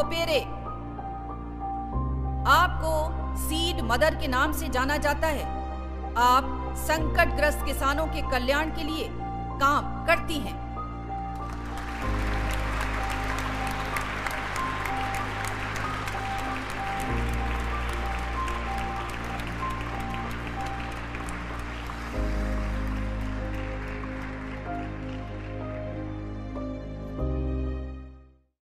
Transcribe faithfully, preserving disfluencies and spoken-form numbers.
कोपेरे। आपको seed mother के नाम से जाना जाता है। आप संकटग्रस्त किसानों के कल्याण के लिए काम करती हैं।